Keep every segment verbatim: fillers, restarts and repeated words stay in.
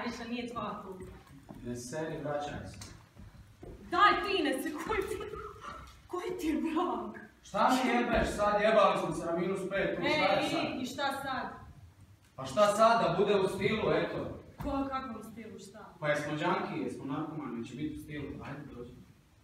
daj, više nije tvoja kuća. Ne seri, vraćaj se. Daj ti, ne se, koji ti... Koji ti je brak? Šta mi jebeš sad, jebali smo se na minus pet, tu šta je sad? Ej, i šta sad? Pa šta sad, da bude u stilu, eto. Ko, kakvom stilu, šta? Pa jesmo džanki, jesmo narkomani, će biti u stilu, ajde dođi.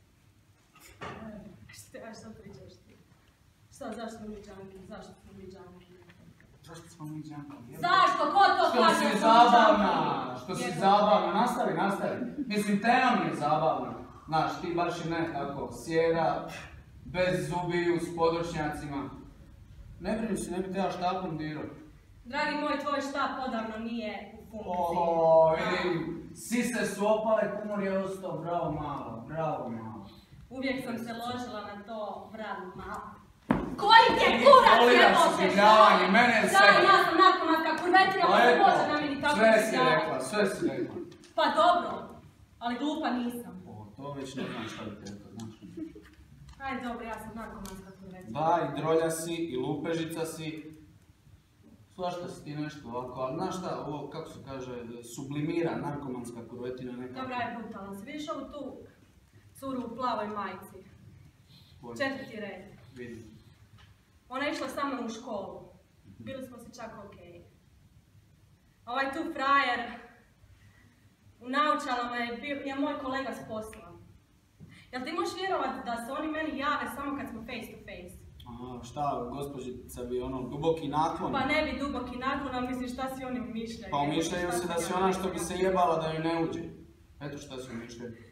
Šta, šta pričaš ti? Šta, zašto smo mi džanki, zašto smo mi džanki? Zašto smo mi džanki? Zašto, ko to Što kaže? si zabavna, što si zabavna, nastavi, nastavi. Mislim, tema mi je zabavna. Znaš, ti baš i ne tako, sjeda, bez zubiju, s područnjacima. Ne brini si, ne bi teba štapom dirao. Dragi moj, tvoj štap odavno nije u funkciji. Ooo, vidim, sise su opale, kumor je ostao, bravo malo, bravo malo. Uvijek sam se ložila na to, bravo malo. Koji ti je kurac jebote? Sigravanje, mene je sve. Da, ja sam narkomanska kurvetina, pa se može na meni tako sve si sigravanje. rekla, sve si rekla. Pa dobro, ali glupa nisam. O, to već ne znam šta bi te rekla, znaš. Ajde dobro, ja sam narkomanska kurvetina. Da, i drolja si, i lupežica si. Svašta si ti nešto ovako, ali znaš šta, ovo, kako se kaže, sublimira narkomanska kurvetina nekako. Dobra je brutalna si. Vidiš ovu tu curu u plavoj majici? Četvrti red. Vidim. Ona je išla sa mnom u školu. Bili smo se čak okej. Ovaj tu frajer u naočalama je bio, je moj kolega s posla. Jel ti možeš vjerovat da se oni meni jave samo kad smo face to face? Aha, šta, gospođica bi ono, duboki naklon? Pa ne bi duboki naklon, ali mislim šta si oni umišljaju. Pa umišljaju se da si ona što bi se jebala da ju ne uđe. Eto šta si umišljaju.